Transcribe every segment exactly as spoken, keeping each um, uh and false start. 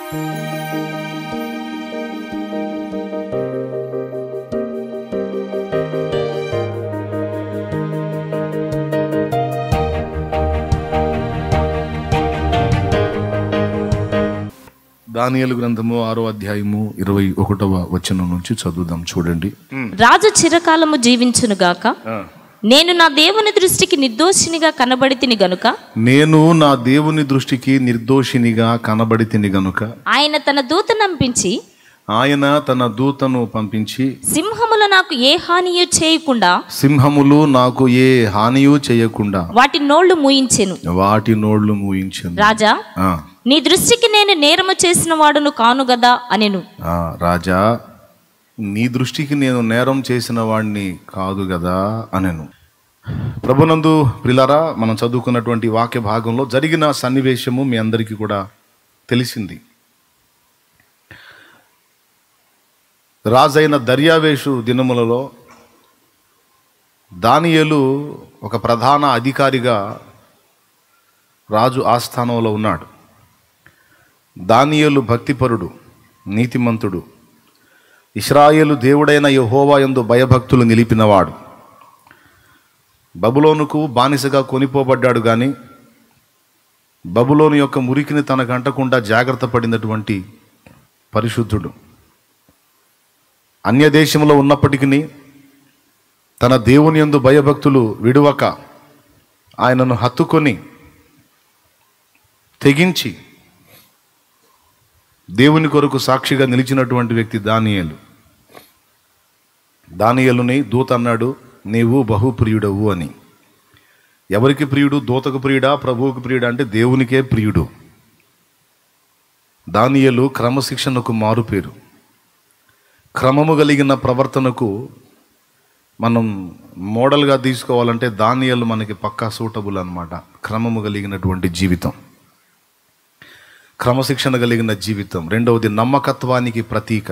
దానియేలు గ్రంథము ఆరో అధ్యాయము ఇరవై ఒకటవ వచనం నుంచి చదువుదాం. చూడండి. రాజు చిరకాలము జీవించునుగాక, నేను నా దేవుని దృష్టికి నిర్దోషినిగా కనబడితిని గనుక నేను నా దేవుని దృష్టికి నిర్దోషినిగా కనబడితిని గనుక ఆయన తన దూతను పంపించి ఆయన తన దూతను పంపించి సింహములు నాకు ఏ హానియు చేయకుండా సింహములు నాకు ఏ హానియు చేయకుండా వాటి నోళ్లు మూయించెను వాటి నోళ్లు మూయించెను. రాజా, నీ దృష్టికి నేను నేరము చేసిన వాడును కాను గదా అనెను. రాజా, నీ దృష్టికి నేను నేరం చేసిన వాడిని కాదు కదా అనెను. ప్రభునందు ప్రిలారా, మనం చదువుకున్నటువంటి వాక్య భాగంలో జరిగిన సన్నివేశము మీ అందరికీ కూడా తెలిసింది. రాజైన దర్యావేషు దినములలో దానియేలు ఒక ప్రధాన అధికారిగా రాజు ఆస్థానంలో ఉన్నాడు. దానియేలు భక్తిపరుడు, నీతిమంతుడు, ఇశ్రాయేలు దేవుడైన యెహోవా యందు భయభక్తులు నిలిపినవాడు. బబులోనుకు బానిసగా కొనిపోబడ్డాడు కానీ బబులోను యొక్క మురికిని తనకు అంటకుండా జాగ్రత్త పడినటువంటి పరిశుద్ధుడు. అన్య దేశంలో ఉన్నప్పటికీ తన దేవుని యందు భయభక్తులు విడువక ఆయనను హత్తుకొని తెగించి దేవుని కొరకు సాక్షిగా నిలిచినటువంటి వ్యక్తి దానియేలు. దానియేలుని దూత అన్నాడు, నీవు బహుప్రియుడవు అని. ఎవరికి ప్రియుడు? దూతకు ప్రియుడా, ప్రభువుకు ప్రియుడా అంటే దేవునికే ప్రియుడు. దానియేలు క్రమశిక్షణకు మారుపేరు. క్రమము కలిగిన ప్రవర్తనకు మనం మోడల్గా తీసుకోవాలంటే దానియేలు మనకి పక్కా సూటబుల్ అన్నమాట. క్రమము కలిగినటువంటి జీవితం, క్రమశిక్షణ కలిగిన జీవితం. రెండవది నమ్మకత్వానికి ప్రతీక.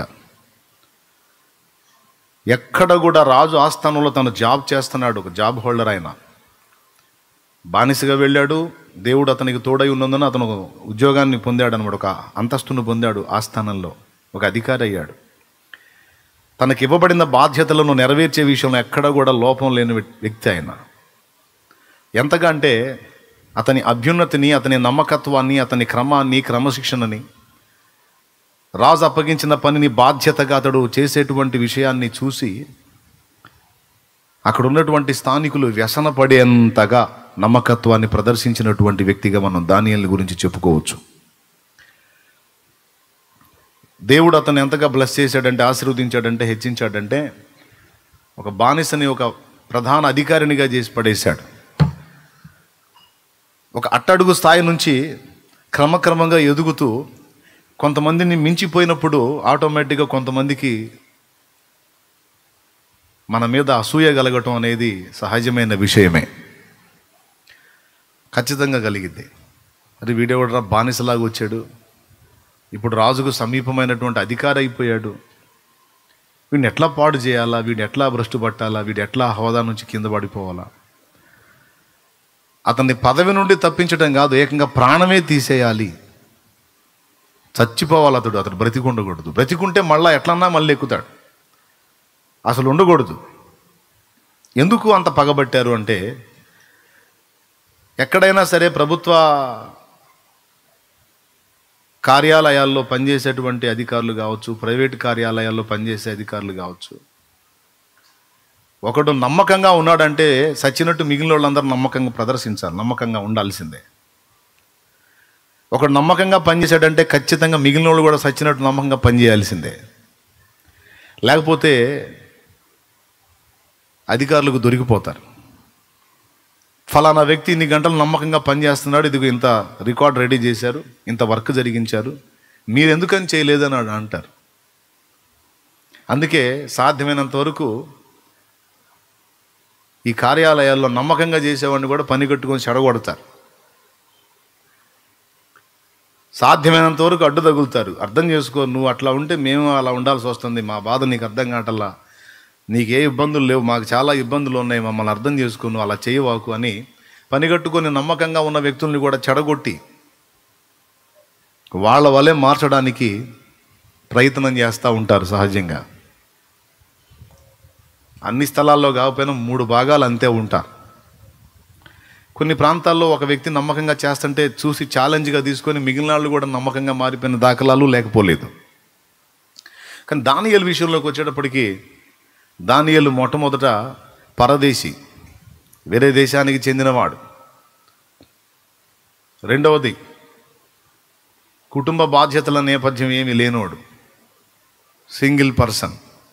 ఎక్కడ కూడా రాజు ఆస్థానంలో తను జాబ్ చేస్తున్నాడు, ఒక జాబ్ హోల్డర్ ఆయన. బానిసగా వెళ్ళాడు, దేవుడు అతనికి తోడై ఉన్నందున అతను ఉద్యోగాన్ని పొందాడు అనమాట, ఒక అంతస్తును పొందాడు ఆస్థానంలో, ఒక అధికారి అయ్యాడు. తనకి ఇవ్వబడిన బాధ్యతలను నెరవేర్చే విషయంలో ఎక్కడ కూడా లోపం లేని వ్యక్తి ఆయన. ఎంతగా అంటే అతని అభ్యున్నతిని, అతని నమ్మకత్వాన్ని, అతని క్రమాన్ని, క్రమశిక్షణని, రాజు అప్పగించిన పనిని బాధ్యతగా అతడు చేసేటువంటి విషయాన్ని చూసి అక్కడ ఉన్నటువంటి స్థానికులు వ్యసనపడేంతగా నమ్మకత్వాన్ని ప్రదర్శించినటువంటి వ్యక్తిగా మనం దానియేలు గురించి చెప్పుకోవచ్చు. దేవుడు అతను ఎంతగా బ్లెస్ చేశాడంటే, ఆశీర్వదించాడంటే, హెచ్చించాడంటే ఒక బానిసని ఒక ప్రధాన అధికారినిగా చేసి పడేశాడు. ఒక అట్టడుగు స్థాయి నుంచి క్రమక్రమంగా ఎదుగుతూ కొంతమందిని మించిపోయినప్పుడు ఆటోమేటిక్గా కొంతమందికి మన మీద అసూయ కలగటం అనేది సహజమైన విషయమే, ఖచ్చితంగా కలిగిద్ది. అది వీడెవడరా బానిసలాగా వచ్చాడు, ఇప్పుడు రాజుకు సమీపమైనటువంటి అధికారి అయిపోయాడు, వీడిని ఎట్లా పాడు చేయాలా, వీడిని ఎట్లా భ్రష్టు పట్టాలా, వీడు ఎట్లా హోదా నుంచి కింద పడిపోవాలా, అతన్ని పదవి నుండి తప్పించడం కాదు, ఏకంగా ప్రాణమే తీసేయాలి, చచ్చిపోవాలి అతడు, అతడు బ్రతికి ఉండకూడదు. బ్రతికుంటే మళ్ళీ ఎట్లన్నా మళ్ళీ ఎక్కుతాడు, అసలు ఉండకూడదు. ఎందుకు అంత పగబట్టారు అంటే, ఎక్కడైనా సరే ప్రభుత్వ కార్యాలయాల్లో పనిచేసేటువంటి అధికారులు కావచ్చు, ప్రైవేట్ కార్యాలయాల్లో పనిచేసే అధికారులు కావచ్చు, ఒకడు నమ్మకంగా ఉన్నాడంటే సచ్చినట్టు మిగిలిన వాళ్ళందరూ నమ్మకంగా ప్రదర్శించాలి, నమ్మకంగా ఉండాల్సిందే. ఒకడు నమ్మకంగా పనిచేసాడంటే ఖచ్చితంగా మిగిలిన వాళ్ళు కూడా సచ్చినట్టు నమ్మకంగా పనిచేయాల్సిందే. లేకపోతే అధికారులకు దొరికిపోతారు. ఫలానా వ్యక్తి ఇన్ని గంటలు నమ్మకంగా పనిచేస్తున్నాడు, ఇదిగో ఇంత రికార్డ్ రెడీ చేశారు, ఇంత వర్క్ జరిగించారు, మీరు ఎందుకని చేయలేదని అంటారు. అందుకే సాధ్యమైనంత వరకు ఈ కార్యాలయాల్లో నమ్మకంగా చేసేవాడిని కూడా పని కట్టుకొని చెడగొడతారు. సాధ్యమైనంత వరకు అడ్డు తగులుతారు. అర్థం చేసుకో, నువ్వు అట్లా ఉంటే మేము అలా ఉండాల్సి వస్తుంది, మా బాధ నీకు అర్థం కావటల్లా, నీకే ఇబ్బందులు లేవు, మాకు చాలా ఇబ్బందులు ఉన్నాయి, మమ్మల్ని అర్థం చేసుకో, నువ్వు అలా చేయవాకు అని పని కట్టుకొని నమ్మకంగా ఉన్న వ్యక్తుల్ని కూడా చెడగొట్టి వాళ్ళ వలె మార్చడానికి ప్రయత్నం చేస్తూ ఉంటారు సహజంగా. అన్ని స్థలాల్లో కాకపోయినా మూడు భాగాలు అంతే ఉంటారు. కొన్ని ప్రాంతాల్లో ఒక వ్యక్తి నమ్మకంగా చేస్తుంటే చూసి ఛాలెంజ్గా తీసుకొని మిగిలిన వాళ్ళు కూడా నమ్మకంగా మారిపోయిన దాఖలాలు లేకపోలేదు. కానీ దానియేలు విషయంలోకి వచ్చేటప్పటికి దానియేలు మొట్టమొదట పరదేశి, వేరే దేశానికి చెందినవాడు. రెండవది కుటుంబ బాధ్యతల నేపథ్యం ఏమీ లేనోడు, సింగిల్ పర్సన్.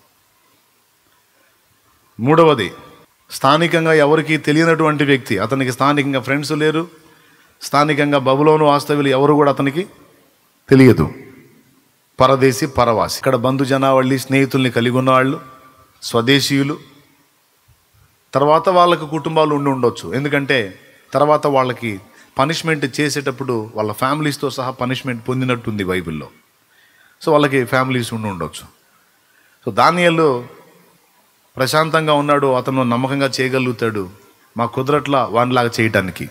మూడవది స్థానికంగా ఎవరికి తెలియనటువంటి వ్యక్తి, అతనికి స్థానికంగా ఫ్రెండ్స్ లేరు, స్థానికంగా బబులోను వాస్తవ్యులు ఎవరు కూడా అతనికి తెలియదు. పరదేశి, పరవాసి. ఇక్కడ బంధు జనావళి, స్నేహితుల్ని కలిగి ఉన్నవాళ్ళు, స్వదేశీయులు. తర్వాత వాళ్ళకు కుటుంబాలు ఉండి ఉండొచ్చు, ఎందుకంటే తర్వాత వాళ్ళకి పనిష్మెంట్ చేసేటప్పుడు వాళ్ళ ఫ్యామిలీస్తో సహా పనిష్మెంట్ పొందినట్టుంది బైబిల్లో. సో వాళ్ళకి ఫ్యామిలీస్ ఉండి ఉండొచ్చు. సో దానియేలు ప్రశాంతంగా ఉన్నాడు, అతను నమ్మకంగా చేయగలుగుతాడు, మా కుదరట్లా వానిలాగా చేయటానికి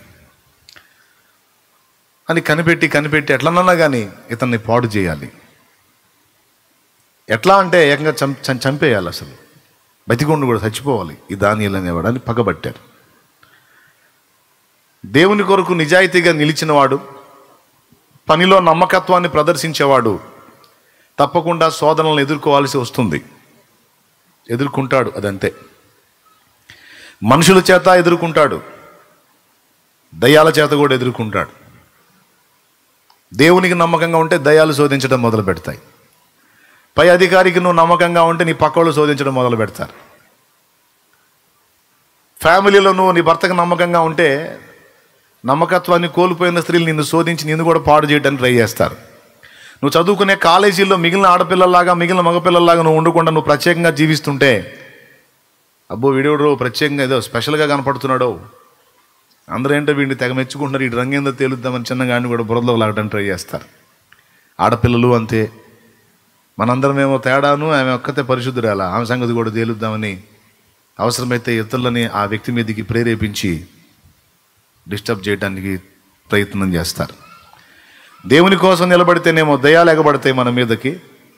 అని కనిపెట్టి కనిపెట్టి ఎట్లనన్నా కానీ ఇతన్ని పాడు చేయాలి. ఎట్లా అంటే ఏకంగా చం చంపేయాలి, అసలు బతికొండు కూడా చచ్చిపోవాలి ఈ దానియేలు అనేవాడు అని పగబట్టారు. దేవుని కొరకు నిజాయితీగా నిలిచినవాడు, పనిలో నమ్మకత్వాన్ని ప్రదర్శించేవాడు తప్పకుండా శోధనలను ఎదుర్కోవాల్సి వస్తుంది, ఎదుర్కొంటాడు. అదంతే. మనుషుల చేత ఎదుర్కొంటాడు, దయ్యాల చేత కూడా ఎదుర్కొంటాడు. దేవునికి నమ్మకంగా ఉంటే దయ్యాలు శోధించడం మొదలు పెడతాయి. పై అధికారికి నువ్వు నమ్మకంగా ఉంటే నీ పక్కోళ్ళు శోధించడం మొదలు పెడతారు. ఫ్యామిలీలో నువ్వు నీ భర్తకు నమ్మకంగా ఉంటే నమ్మకత్వాన్ని కోల్పోయిన స్త్రీలు నిన్ను శోధించి నిన్ను కూడా పాడు చేయడానికి ట్రై చేస్తారు. నువ్వు చదువుకునే కాలేజీల్లో మిగిలిన ఆడపిల్లల్లాగా మిగిలిన మగపిల్లల్లాగా నువ్వు ఉండకుండా నువ్వు ప్రత్యేకంగా జీవిస్తుంటే, అబ్బో వీడియోడు ప్రత్యేకంగా ఏదో స్పెషల్గా కనపడుతున్నాడో, అందరూ ఏంటో వీడిని తెగ మెచ్చుకుంటున్నారు, ఈ రంగేందో తేలుద్దామని చిన్నగాడిని కూడా బురదలో లాగడానికి ట్రై చేస్తారు. ఆడపిల్లలు అంతే. మనందరమేమో తేడాను, ఆమె ఒక్కతే పరిశుద్ధురాల, ఆమె సంగతి కూడా తేలుద్దామని అవసరమైతే ఇతరులని ఆ వ్యక్తి మీదకి ప్రేరేపించి డిస్టర్బ్ చేయడానికి ప్రయత్నం చేస్తారు. దేవుని కోసం నిలబడితేనేమో దయ్యాలు ఎగబడతాయి మన మీదకి.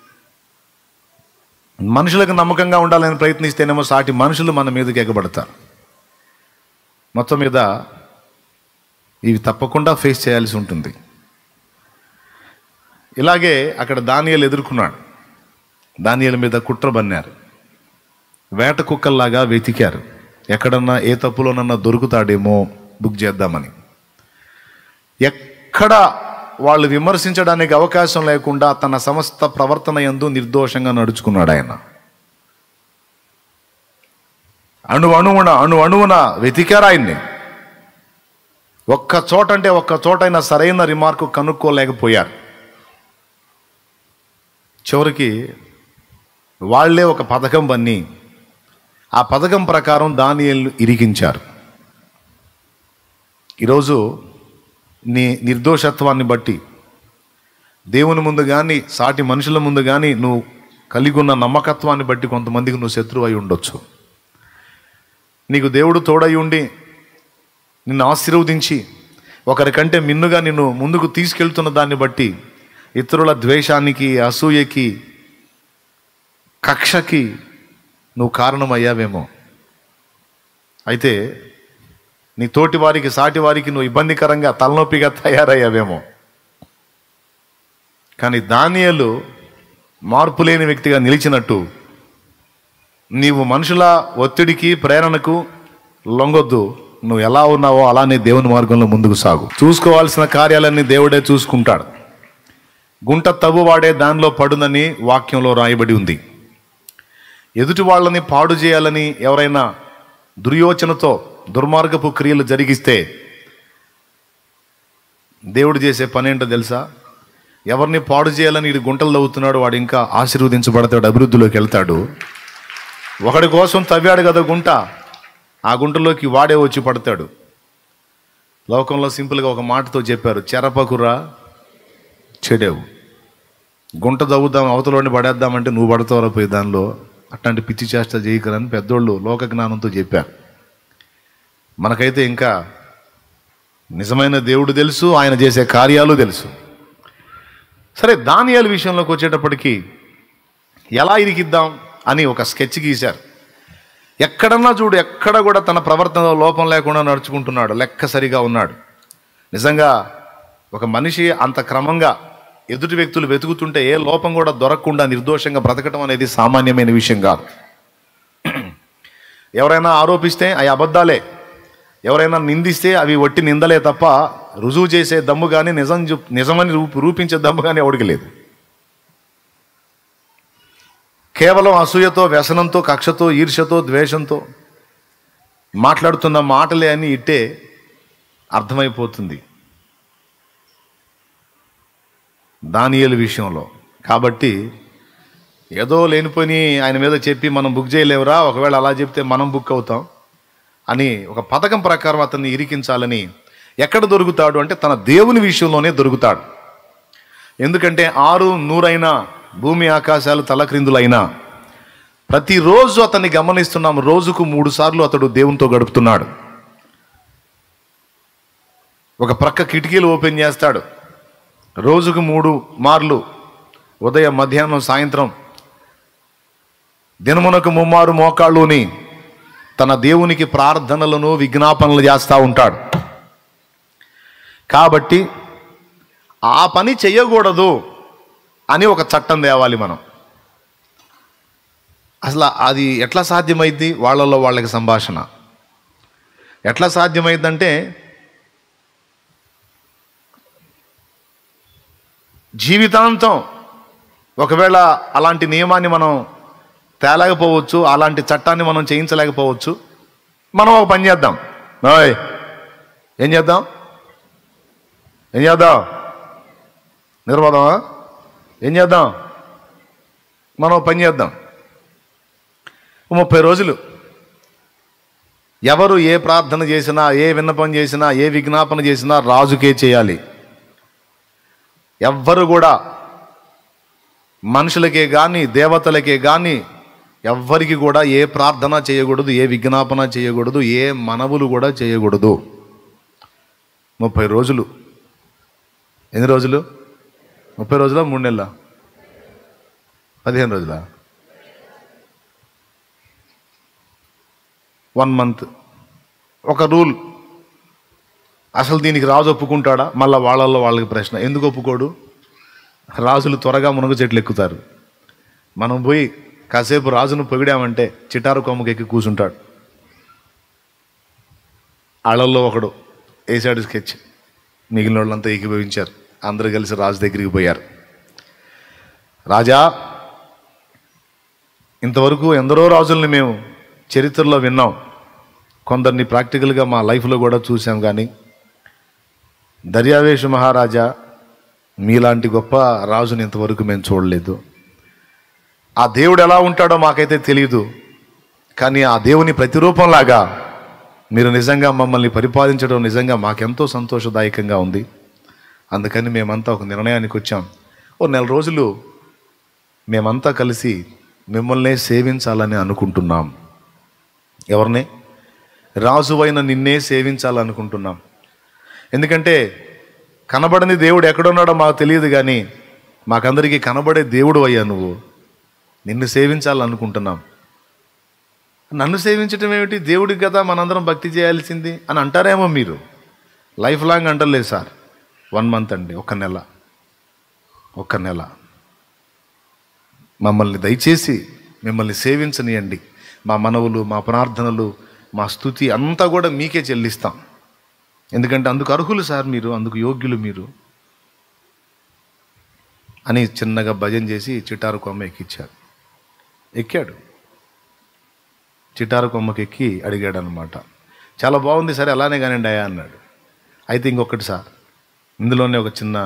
మనుషులకు నమ్మకంగా ఉండాలని ప్రయత్నిస్తేనేమో సాటి మనుషులు మన మీదకి ఎగబడతారు. మొత్తం మీద ఇవి తప్పకుండా ఫేస్ చేయాల్సి ఉంటుంది. ఇలాగే అక్కడ దానియేలు ఎదుర్కొన్నాడు. దానియేలు మీద కుట్ర బన్నారు, వేట కుక్కల్లాగా వెతికారు, ఎక్కడన్నా ఏ తప్పులోనన్నా దొరుకుతాడేమో బుక్ చేద్దామని. ఎక్కడ వాళ్ళు విమర్శించడానికి అవకాశం లేకుండా తన సమస్త ప్రవర్తన యందు నిర్దోషంగా నడుచుకున్నాడు ఆయన. అణు అణువున అణు అణువున వెతికారు ఆయన్ని. ఒక్క చోట అంటే ఒక్క చోటైనా సరైన రిమార్కు కనుక్కోలేకపోయారు. చివరికి వాళ్లే ఒక పథకం బన్ని ఆ పథకం ప్రకారం దానియేలును ఇరికించారు. ఈరోజు నీ నిర్దోషత్వాన్ని బట్టి దేవుని ముందు కానీ సాటి మనుషుల ముందు కానీ నువ్వు కలిగి ఉన్న నమ్మకత్వాన్ని బట్టి కొంతమందికి నువ్వు శత్రువు అయి ఉండొచ్చు. నీకు దేవుడు తోడై ఉండి నిన్ను ఆశీర్వదించి ఒకరికంటే మిన్నుగా నిన్ను ముందుకు తీసుకెళ్తున్న దాన్ని బట్టి ఇతరుల ద్వేషానికి, అసూయకి, కక్షకి నువ్వు కారణమయ్యావేమో. అయితే నీ తోటి వారికి, సాటి వారికి నువ్వు ఇబ్బందికరంగా, తలనొప్పిగా తయారయ్యావేమో. కానీ దానియేలు మార్పు లేని వ్యక్తిగా నిలిచినట్టు నీవు మనుషుల ఒత్తిడికి, ప్రేరణకు లొంగొద్దు. నువ్వు ఎలా ఉన్నావో అలానే దేవుని మార్గంలో ముందుకు సాగు. చూసుకోవాల్సిన కార్యాలన్నీ దేవుడే చూసుకుంటాడు. గుంట తవ్వువాడే దానిలో పడునని వాక్యంలో రాయబడి ఉంది. ఎదుటి వాళ్ళని పాడు చేయాలని ఎవరైనా దుర్యోచనతో దుర్మార్గపు క్రియలు జరిగిస్తే దేవుడు చేసే పని ఏంటో తెలుసా? ఎవరిని పాడు చేయాలని ఇది గుంటలు తవ్వుతున్నాడు, వాడు ఇంకా ఆశీర్వదించబడతాడు, అభివృద్ధిలోకి వెళ్తాడు. ఒకడి కోసం తవ్వాడు కదా గుంట, ఆ గుంటలోకి వాడే వచ్చి పడతాడు. లోకంలో సింపుల్గా ఒక మాటతో చెప్పారు, చెరపకురా చెడేవు. గుంట తవ్వుదాం, అవతలోని పడేద్దామంటే నువ్వు పడతావరా పోయి దానిలో, అట్లాంటి పిచ్చి చేష్ట చేయకరని పెద్దోళ్ళు లోక జ్ఞానంతో చెప్పారు. మనకైతే ఇంకా నిజమైన దేవుడు తెలుసు, ఆయన చేసే కార్యాలు తెలుసు. సరే, దానియేలు విషయంలోకి వచ్చేటప్పటికి ఎలా ఇరికిద్దాం అని ఒక స్కెచ్ గీశారు. ఎక్కడన్నా చూడు, ఎక్కడ కూడా తన ప్రవర్తనలో లోపం లేకుండా నడుచుకుంటున్నాడు, లెక్క సరిగా ఉన్నాడు. నిజంగా ఒక మనిషి అంత క్రమంగా ఎదుటి వ్యక్తులు వెతుకుతుంటే ఏ లోపం కూడా దొరకకుండా నిర్దోషంగా బ్రతకడం అనేది సామాన్యమైన విషయం కాదు. ఎవరైనా ఆరోపిస్తే అవి అబద్ధాలే, ఎవరైనా నిందిస్తే అవి వట్టి నిందలే తప్ప రుజువు చేసే దమ్ము కానీ నిజం నిజమని రూపు రూపించే దమ్ము కానీ ఎవడికి లేదు. కేవలం అసూయతో, వ్యసనంతో, కక్షతో, ఈర్ష్యతో, ద్వేషంతో మాట్లాడుతున్న మాటలే అని ఇట్టే అర్థమైపోతుంది దానియేలు విషయంలో. కాబట్టి ఏదో లేనిపోయి ఆయన మీద చెప్పి మనం బుక్ చేయలేవురా, ఒకవేళ అలా చెప్తే మనం బుక్ అవుతాం అని ఒక పథకం ప్రకారం అతన్ని ఇరికించాలని. ఎక్కడ దొరుకుతాడు అంటే తన దేవుని విషయంలోనే దొరుకుతాడు. ఎందుకంటే ఆరు నూరైనా భూమి ఆకాశాలు తలక్రిందులైనా ప్రతిరోజు అతన్ని గమనిస్తున్నాం. రోజుకు మూడు సార్లు అతడు దేవునితో గడుపుతున్నాడు. ఒక ప్రక్క కిటికీలు ఓపెన్ చేస్తాడు. రోజుకు మూడు మార్లు, ఉదయం, మధ్యాహ్నం, సాయంత్రం, దినమునకు ముమ్మారు మోకాళ్ళుని తన దేవునికి ప్రార్థనలను, విజ్ఞాపనలు చేస్తూ ఉంటాడు. కాబట్టి ఆ పని చెయ్యకూడదు అని ఒక చట్టం తేవాలి మనం. అసలు అది ఎట్లా సాధ్యమైంది? వాళ్ళల్లో వాళ్ళకి సంభాషణ ఎట్లా సాధ్యమైందంటే, జీవితాంతం ఒకవేళ అలాంటి నియమాన్ని మనం తేలేకపోవచ్చు, అలాంటి చట్టాన్ని మనం చేయించలేకపోవచ్చు. మనం ఒక పని చేద్దాం. ఓయ్ ఏం చేద్దాం ఏం చేద్దాం నిలబడమా? ఏం చేద్దాం? మనం ఒక పని చేద్దాం. ముప్పై రోజులు ఎవరు ఏ ప్రార్థన చేసినా, ఏ విన్నపం చేసినా, ఏ విజ్ఞాపన చేసినా రాజుకే చేయాలి. ఎవ్వరు కూడా మనుషులకే కానీ, దేవతలకే కానీ ఎవ్వరికి కూడా ఏ ప్రార్థన చేయకూడదు, ఏ విజ్ఞాపన చేయకూడదు, ఏ మనవులు కూడా చేయకూడదు. ముప్పై రోజులు. ఎన్ని రోజులు? ముప్పై రోజుల మూడు నెలల పదిహేను రోజుల వన్ మంత్. ఒక రూల్. అసలు దీనికి రాజు ఒప్పుకుంటాడా? మళ్ళీ వాళ్ళల్లో వాళ్ళకి ప్రశ్న, ఎందుకు ఒప్పుకోడు? రాజులు త్వరగా మునగ చెట్లు ఎక్కుతారు. మనం పోయి కాసేపు రాజును పొగిడామంటే చిటారు కొమ్మకి ఎక్కి కూర్చుంటాడు. ఆళ్ళల్లో ఒకడు వేసాడు స్కెచ్. మిగిలిన వాళ్ళంతా ఏకీభవించారు. అందరూ కలిసి రాజు దగ్గరికి పోయారు. రాజా, ఇంతవరకు ఎందరో రాజుల్ని మేము చరిత్రలో విన్నాం, కొందరిని ప్రాక్టికల్గా మా లైఫ్లో కూడా చూసాం, కానీ దర్యావేష మహారాజా మీలాంటి గొప్ప రాజుని ఇంతవరకు మేము చూడలేదు. ఆ దేవుడు ఎలా ఉంటాడో మాకైతే తెలియదు, కానీ ఆ దేవుని ప్రతిరూపంలాగా మీరు నిజంగా మమ్మల్ని పరిపాలించడం నిజంగా మాకెంతో సంతోషదాయకంగా ఉంది. అందుకని మేమంతా ఒక నిర్ణయానికి వచ్చాం. ఓ నెల రోజులు మేమంతా కలిసి మిమ్మల్నే సేవించాలని అనుకుంటున్నాం. ఎవరినే? రాజువైన నిన్నే సేవించాలనుకుంటున్నాం. ఎందుకంటే కనబడని దేవుడు ఎక్కడున్నాడో మాకు తెలియదు, కానీ మాకందరికీ కనబడే దేవుడు అయ్యా నువ్వు. నిన్ను సేవించాలనుకుంటున్నాం. నన్ను సేవించటం ఏమిటి? దేవుడికి కదా మనందరం భక్తి చేయాల్సింది అని అంటారేమో మీరు. లైఫ్ లాంగ్ అంటలేదు సార్, వన్ మంత్ అండి, ఒక్క నెల. ఒక్క నెల మమ్మల్ని దయచేసి మిమ్మల్ని సేవించనియండి. మా మనవులు, మా ప్రార్థనలు, మా స్తుతి అంతా కూడా మీకే చెల్లిస్తాం. ఎందుకంటే అందుకు అర్హులు సార్ మీరు, అందుకు యోగ్యులు మీరు అని చిన్నగా భజన చేసి చిటారు కొమ్మ ఎక్కిచ్చారు. ఎక్కాడు. చిటారు కొమ్మకి ఎక్కి అడిగాడు అనమాట. చాలా బాగుంది సరే, అలానే కానివ్వండి అయ్యా అన్నాడు. అయితే ఇంకొకటి సార్, ఇందులోనే ఒక చిన్న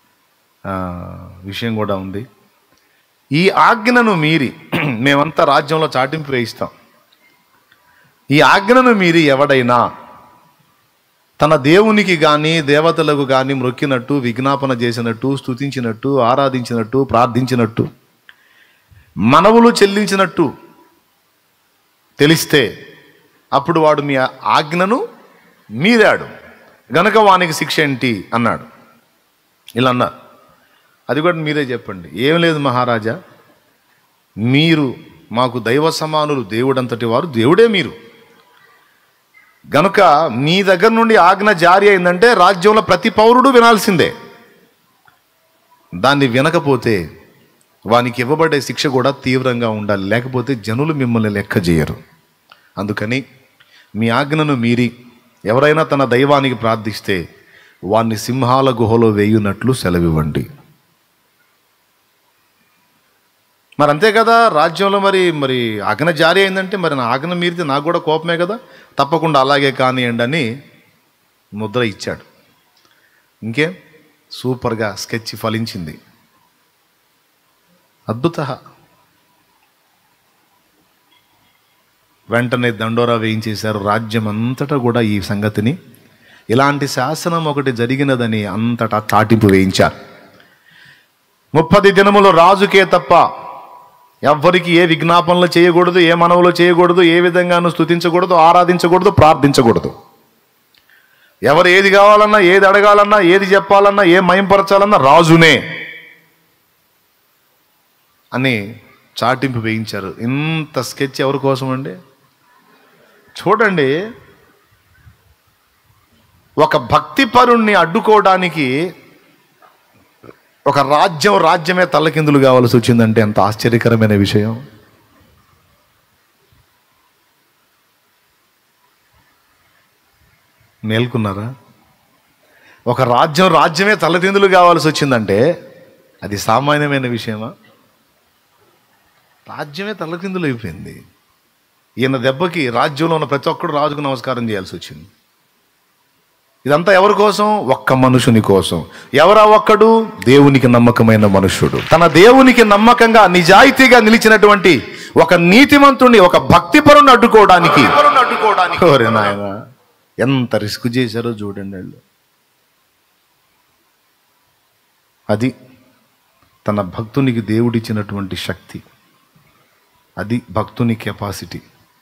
విషయం కూడా ఉంది. ఈ ఆజ్ఞను మీరి మేమంతా రాజ్యంలో చాటింపు వేయిస్తాం. ఈ ఆజ్ఞను మీరి ఎవడైనా తన దేవునికి కానీ దేవతలకు కానీ మ్రొక్కినట్టు, విజ్ఞాపన చేసినట్టు, స్తుతించినట్టు, ఆరాధించినట్టు, ప్రార్థించినట్టు, మనవులు చెల్లించినట్టు తెలిస్తే అప్పుడు వాడు మీ ఆజ్ఞను మీరాడు గనక వానికి శిక్ష ఏంటి అన్నాడు. ఇలా అన్నారు. అది కూడా మీరే చెప్పండి. ఏం లేదు మహారాజా, మీరు మాకు దైవ సమానులు, దేవుడంతటి వారు, దేవుడే మీరు. గనుక మీ దగ్గర నుండి ఆజ్ఞ జారీ అయిందంటే రాజ్యంలో ప్రతి పౌరుడు వినాల్సిందే. దాన్ని వినకపోతే వానికి ఇవ్వబడే శిక్ష కూడా తీవ్రంగా ఉండాలి, లేకపోతే జనులు మిమ్మల్ని లెక్క చేయరు. అందుకని మీ ఆజ్ఞను మీరి ఎవరైనా తన దైవానికి ప్రార్థిస్తే వాన్ని సింహాల గుహలో వేయునట్లు సెలవివ్వండి. మరి అంతే కదా, రాజ్యంలో మరి మరి ఆజ్ఞ జారీ అయిందంటే మరి నా ఆజ్ఞ మీరితే నాకు కూడా కోపమే కదా, తప్పకుండా అలాగే కానివ్వండి అని ముద్ర ఇచ్చాడు. ఇంకేం, సూపర్గా స్కెచ్ ఫలించింది. అద్భుత. వెంటనే దండోరా వేయించేశారు. రాజ్యం అంతటా కూడా ఈ సంగతిని, ఇలాంటి శాసనం ఒకటి జరిగినదని అంతటా చాటింపు వేయించారు. ముప్పది దినములు రాజుకే తప్ప ఎవ్వరికి ఏ విజ్ఞాపనలు చేయకూడదు, ఏ మనవులు చేయకూడదు, ఏ విధంగానూ స్తుతించకూడదు, ఆరాధించకూడదు, ప్రార్థించకూడదు. ఎవరు ఏది కావాలన్నా, ఏది అడగాలన్నా, ఏది చెప్పాలన్నా, ఏ మయంపరచాలన్నా రాజునే అని చాటింపు వేయించారు. ఇంత స్కెచ్ ఎవరి కోసం అండి? చూడండి, ఒక భక్తిపరుణ్ణి అడ్డుకోవడానికి ఒక రాజ్యం రాజ్యమే తల్లకిందులు కావాల్సి వచ్చిందంటే ఎంత ఆశ్చర్యకరమైన విషయం. మేల్కున్నారా? ఒక రాజ్యం రాజ్యమే తల్లకిందులు కావాల్సి వచ్చిందంటే అది సామాన్యమైన విషయమా? రాజ్యమే తల్లకిందులు అయిపోయింది. ఈయన దెబ్బకి రాజ్యంలో ఉన్న ప్రతి ఒక్కడు రాజుకు నమస్కారం చేయాల్సి వచ్చింది. ఇదంతా ఎవరి కోసం? ఒక్క మనుషుని కోసం. ఎవరా ఒక్కడు? దేవునికి నమ్మకమైన మనుష్యుడు. తన దేవునికి నమ్మకంగా నిజాయితీగా నిలిచినటువంటి ఒక నీతిమంతుణ్ణి, ఒక భక్తిపరుని అడ్డుకోవడానికి ఓరే నాయన ఎంత రిస్క్ చేశారో చూడండి వాళ్ళు. అది తన భక్తునికి దేవుడిచ్చినటువంటి శక్తి, అది భక్తుని కెపాసిటీ.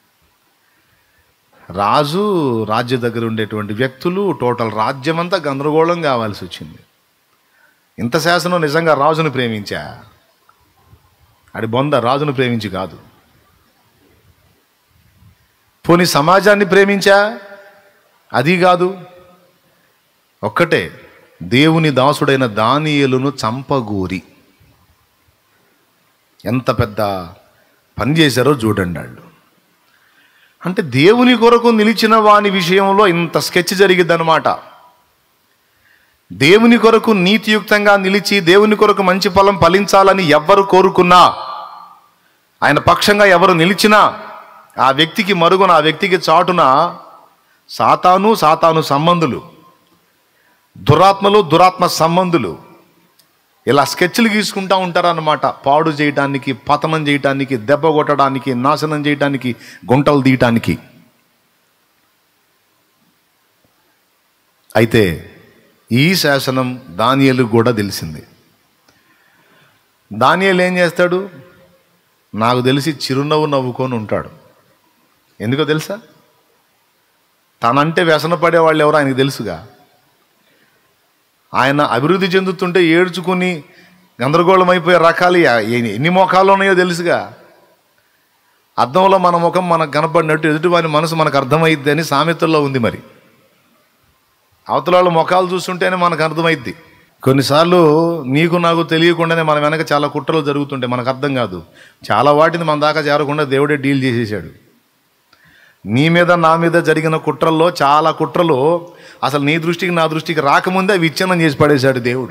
రాజు, రాజ్య దగ్గర ఉండేటువంటి వ్యక్తులు, టోటల్ రాజ్యం అంతా గందరగోళం కావాల్సి వచ్చింది. ఇంత శాసనం నిజంగా రాజును ప్రేమించా? అడి బొంద, రాజును ప్రేమించి కాదు. పోనీ సమాజాన్ని ప్రేమించా? అది కాదు. ఒక్కటే, దేవుని దాసుడైన దానియేలును చంపగూరి ఎంత పెద్ద పని చేశారో చూడండి వాళ్ళు. అంటే దేవుని కొరకు నిలిచిన వాని విషయంలో ఇంత స్కెచ్ జరిగిద్దనమాట. దేవుని కొరకు నీతియుక్తంగా నిలిచి దేవుని కొరకు మంచి ఫలం ఫలించాలని ఎవరు కోరుకున్నా, ఆయన పక్షంగా ఎవరు నిలిచినా ఆ వ్యక్తికి మరుగున, ఆ వ్యక్తికి చాటున సాతాను సాతాను సంబంధులు, దురాత్మలు దురాత్మ సంబంధులు ఇలా స్కెచ్లు గీసుకుంటూ ఉంటారన్నమాట. పాడు చేయటానికి, పతనం చేయటానికి, దెబ్బ కొట్టడానికి, నాశనం చేయటానికి, గుంటలు తీయటానికి. అయితే ఈ శాసనం దానియేలుకు కూడా తెలిసింది. దానియేలు ఏం చేస్తాడు? నాకు తెలిసి చిరునవ్వు నవ్వుకొని ఉంటాడు. ఎందుకో తెలుసా? తనంటే వ్యసన పడేవాళ్ళు ఎవరో ఆయనకు తెలుసుగా. ఆయన అభివృద్ధి చెందుతుంటే ఏడ్చుకుని గందరగోళం అయిపోయే రకాలు ఎన్ని మోకాలు ఉన్నాయో తెలుసుగా. అద్దంలో మన ముఖం మనకు కనపడినట్టు ఎదుటి వారి మనసు మనకు అర్థమైద్ది అని సామెతల్లో ఉంది. మరి అవతల వాళ్ళ ముఖాలు చూస్తుంటేనే మనకు అర్థమైద్ది. కొన్నిసార్లు నీకు నాకు తెలియకుండానే మన వెనక చాలా కుట్రలు జరుగుతుంటాయి, మనకు అర్థం కాదు. చాలా వాటిని మన దాకా చేరకుండా దేవుడే డీల్ చేసేసాడు. నీ మీద నా మీద జరిగిన కుట్రల్లో చాలా కుట్రలు అసలు నీ దృష్టికి నా దృష్టికి రాకముందే విచ్ఛిన్నం చేసి పడేశాడు దేవుడు.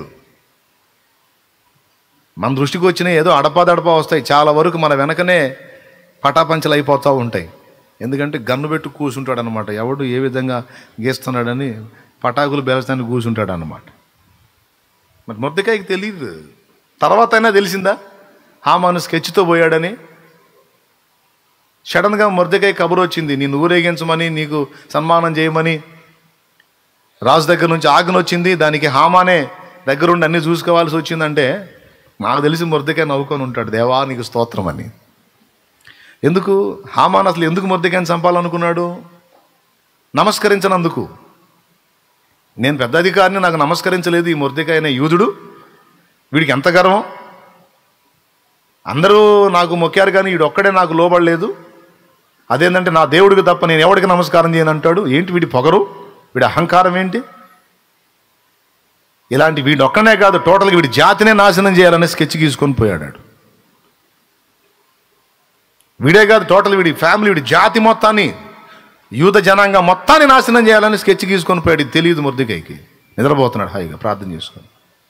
మన దృష్టికి వచ్చిన ఏదో అడపాదడపా వస్తాయి, చాలా వరకు మన వెనకనే పటాపంచలు అయిపోతూ ఉంటాయి. ఎందుకంటే గన్ను పెట్టి కూర్చుంటాడు అనమాట. ఎవడు ఏ విధంగా గీస్తున్నాడని పటాకులు బేల్చడానికి కూర్చుంటాడు అన్నమాట. మరి మొర్దెకాయికి తెలియదు. తర్వాత అయినా తెలిసిందా హామాను స్కెచ్తో పోయాడని? సడన్గా మొర్దెకాయ కబురు వచ్చింది, నిన్ను ఊరేగించమని, నీకు సన్మానం చేయమని రాజు దగ్గర నుంచి ఆజ్ఞ వచ్చింది. దానికి హామానే దగ్గరుండి అన్నీ చూసుకోవాల్సి వచ్చిందంటే నాకు తెలిసి మొర్దెకాయ నవ్వుకొని ఉంటాడు, దేవా నీకు స్తోత్రం అని. ఎందుకు? హామాన్ అసలు ఎందుకు మొర్దెకాయని చంపాలనుకున్నాడు? నమస్కరించనందుకు. నేను పెద్ద అధికారిని, నాకు నమస్కరించలేదు ఈ మొర్దెకాయ అనే యూదుడు, వీడికి ఎంత గర్వం, అందరూ నాకు మొక్కారు కానీ వీడు ఒక్కడే నాకు లోబడలేదు, అదేంటంటే నా దేవుడికి తప్ప నేను ఎవడికి నమస్కారం చేయను అంటాడు. ఏంటి వీడి పొగరు, వీడి అహంకారం ఏంటి? ఇలాంటి వీడి ఒక్కనే కాదు, టోటల్గా వీడి జాతినే నాశనం చేయాలనే స్కెచ్ గీసుకొని పోయాడు. వీడే కాదు, టోటల్ వీడి ఫ్యామిలీ, వీడి జాతి మొత్తాన్ని, యూద జనాంగం మొత్తాన్ని నాశనం చేయాలని స్కెచ్ గీసుకొని పోయాడు. ఇది తెలియదు మొర్దెకైకి. నిద్రపోతున్నాడు హాయిగా ప్రార్థన చేసుకొని.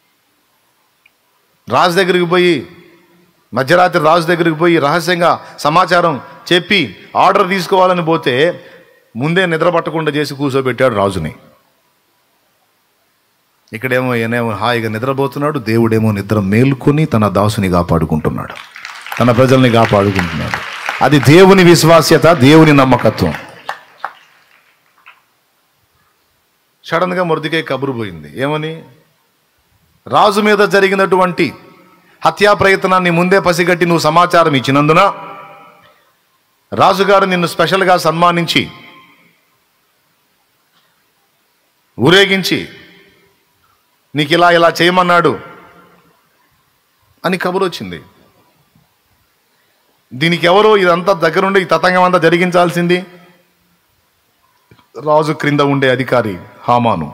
రాజు దగ్గరికి పోయి, మధ్యరాత్రి రాజు దగ్గరికి పోయి రహస్యంగా సమాచారం చెప్పి ఆర్డర్ తీసుకోవాలని పోతే ముందే నిద్ర పట్టకుండా చేసి కూర్చోబెట్టాడు రాజుని. ఇక్కడేమో ఈయనేమో హాయిగా నిద్రపోతున్నాడు, దేవుడేమో నిద్ర మేల్కొని తన దాసుని కాపాడుకుంటున్నాడు, తన ప్రజల్ని కాపాడుకుంటున్నాడు. అది దేవుని విశ్వాస్యత, దేవుని నమ్మకత్వం. సడన్గా మొర్దెకై కబురు పోయింది. ఏమని? రాజు మీద జరిగినటువంటి హత్యా ప్రయత్నాన్ని ముందే పసిగట్టి నువ్వు సమాచారం ఇచ్చినందున రాజుగారు నిన్ను స్పెషల్గా సన్మానించి ఊరేగించి నీకు ఇలా ఇలా చేయమన్నాడు అని కబురు వచ్చింది. దీనికి ఎవరో ఇదంతా దగ్గరుండి ఈ తతంగం అంతా జరిగించాల్సింది రాజు క్రింద ఉండే అధికారి హామాను.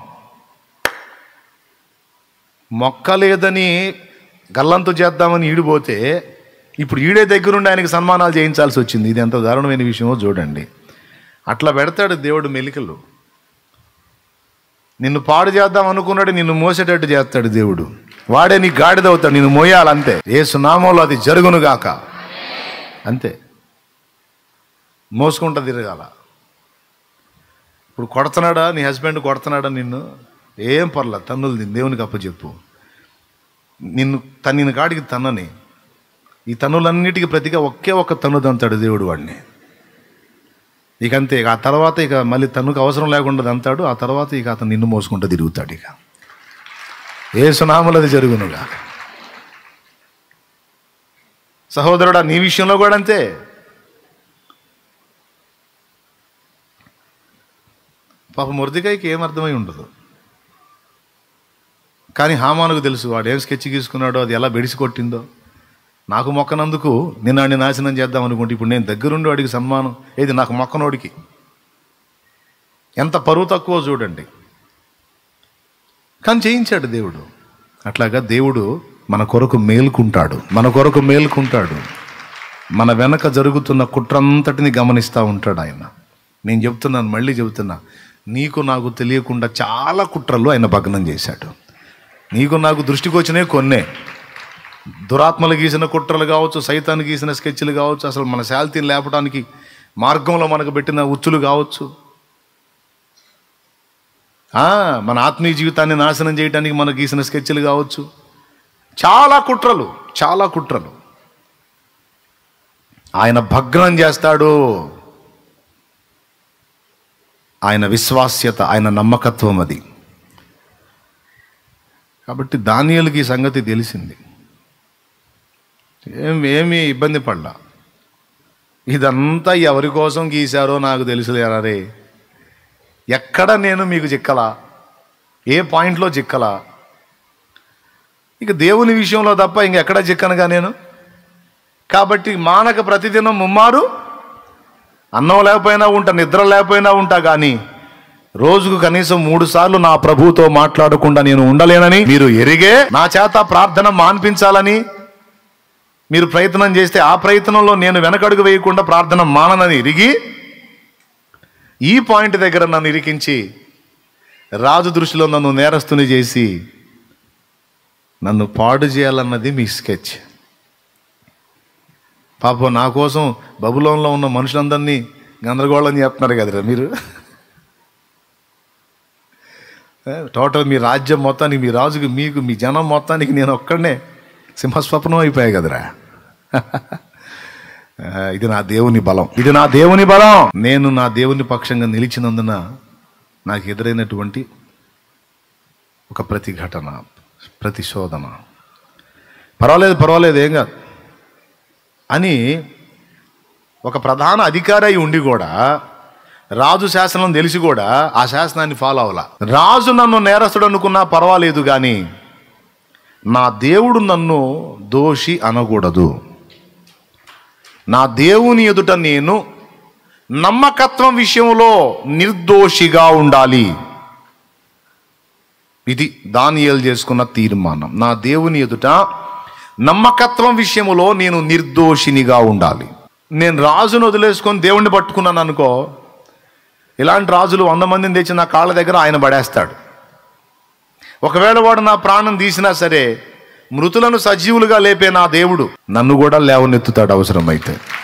మొక్కలేదని గల్లంతు చేద్దామని ఈడిపోతే ఇప్పుడు ఈడే దగ్గరుండి ఆయనకి సన్మానాలు చేయించాల్సి వచ్చింది. ఇది ఎంత దారుణమైన విషయమో చూడండి. అట్లా పెడతాడు దేవుడు మెలికలు. నిన్ను పాడు చేద్దాం అనుకున్నాడు, నిన్ను మోసేటట్టు చేస్తాడు దేవుడు. వాడే నీ గాడిదవుతాడు, నిన్ను మోయాలంతే. యేసు నామంలో అది జరుగునుగాక. అంతే, మోసుకుంటా తిరగాల. ఇప్పుడు కొడుతున్నాడా నీ హస్బెండ్, కొడుతున్నాడా నిన్ను, ఏం పర్లా, తన్నులు తిని దేవునికి అప్పచెప్పు. నిన్ను తన్నిన కాడికి తన్నని, ఈ తన్నులన్నిటికీ ప్రతిగా ఒకే ఒక్క తన్ను దంతాడు దేవుడు వాడిని. ఇక అంతే. ఇక ఆ తర్వాత ఇక మళ్ళీ తన్నుకు అవసరం లేకుండా దంతాడు. ఆ తర్వాత ఇక అతను నిన్ను మోసుకుంటూ తిరుగుతాడు. ఇక యేసు నామములో అది జరుగునుగా. సహోదరుడా, నీ విషయంలో కూడా అంతే. పాప మొర్దెకైకి ఏం అర్థమై ఉండదు, కానీ హామానుకు తెలుసు వాడు ఏం స్కెచ్ గీసుకున్నాడో, అది ఎలా బెడిసి కొట్టిందో. నాకు మొక్కనందుకు నిన్న వాడిని నాశనం చేద్దాం అనుకుంటే ఇప్పుడు నేను దగ్గరుండి వాడికి సన్మానం ఏది, నాకు మొక్కనోడికి ఎంత పరువు తక్కువ చూడండి. కానీ చేయించాడు దేవుడు. అట్లాగా దేవుడు మన కొరకు మేలుకుంటాడు, మన కొరకు మేలుకుంటాడు. మన వెనక జరుగుతున్న కుట్రంతటిని గమనిస్తూ ఉంటాడు ఆయన. నేను చెప్తున్నాను, మళ్ళీ చెబుతున్నా, నీకు నాకు తెలియకుండా చాలా కుట్రలు ఆయన భగ్నం చేశాడు. నీకు నాకు దృష్టికి వచ్చినాయి కొన్నే. దురాత్మలు గీసిన కుట్రలు కావచ్చు, సైతాన్ని గీసిన స్కెచ్లు కావచ్చు, అసలు మన శాల్తీని లేపడానికి మార్గంలో మనకు పెట్టిన ఉచ్చులు కావచ్చు, మన ఆత్మీయ జీవితాన్ని నాశనం చేయడానికి మనకు గీసిన స్కెచ్లు కావచ్చు. చాలా కుట్రలు, చాలా కుట్రలు ఆయన భగ్నం చేస్తాడు. ఆయన విశ్వాస్యత, ఆయన నమ్మకత్వం అది. కాబట్టి దానియేలుకి ఈ సంగతి తెలిసింది. ఏం ఏమీ ఇబ్బంది పడలా. ఇదంతా ఎవరి కోసం గీశారో నాకు తెలుసులేరా రే. ఎక్కడ నేను మీకు చిక్కలా, ఏ పాయింట్లో చిక్కలా. ఇక దేవుని విషయంలో తప్ప ఇంకెక్కడ చిక్కనుగా నేను. కాబట్టి మానక ప్రతిదినం ముమ్మారు అన్నం లేకపోయినా ఉంటా, నిద్ర లేకపోయినా ఉంటా, కానీ రోజుకు కనీసం మూడు సార్లు నా ప్రభువుతో మాట్లాడకుండా నేను ఉండలేనని మీరు ఎరిగే నా చేత ప్రార్థన మాన్పించాలని మీరు ప్రయత్నం చేస్తే ఆ ప్రయత్నంలో నేను వెనకడుగు వేయకుండా ప్రార్థన మాననని ఎరిగి ఈ పాయింట్ దగ్గర నన్ను ఇరికించి రాజు దృష్టిలో నన్ను నేరస్తుని చేసి నన్ను పాడు చేయాలన్నది మీ స్కెచ్. పాపం నా కోసం బబులోన్లో ఉన్న మనుషులందరినీ గందరగోళం చేస్తున్నారు కదరా మీరు. టోటల్ మీ రాజ్యం మొత్తానికి, మీ రాజుకి, మీకు, మీ జనం మొత్తానికి నేను ఒక్కడనే సింహస్వప్నం అయిపోయాయి కదరా. ఇది నా దేవుని బలం, ఇది నా దేవుని బలం. నేను నా దేవుని పక్షంగా నిలిచినందున నాకు ఎదురైనటువంటి ఒక ప్రతిఘటన, ప్రతిశోధన, పర్వాలేదు పర్వాలేదు ఏం కాదు అని ఒక ప్రధాన అధికారి అయి ఉండి కూడా, రాజు శాసనం తెలిసి కూడా ఆ శాసనాన్ని ఫాలో అవ్వాల. రాజు నన్ను నేరస్తుడు అనుకున్నా పర్వాలేదు, కానీ నా దేవుడు నన్ను దోషి అనకూడదు. నా దేవుని ఎదుట నేను నమ్మకత్వం విషయంలో నిర్దోషిగా ఉండాలి. ఇది దానియేలు చేసుకున్న తీర్మానం. నా దేవుని ఎదుట నమ్మకత్వం విషయంలో నేను నిర్దోషినిగా ఉండాలి. నేను రాజును వదిలేసుకొని దేవుణ్ణి పట్టుకున్నాను అనుకో, ఇలాంటి రాజులు వంద మందిని తెచ్చి నా కాళ్ళ దగ్గర ఆయన పడేస్తాడు. ఒకవేళ వాడు నా ప్రాణం తీసినా సరే, మృతులను సజీవులుగా లేపే నా దేవుడు నన్ను కూడా లేవనెత్తుతాడు అవసరమైతే.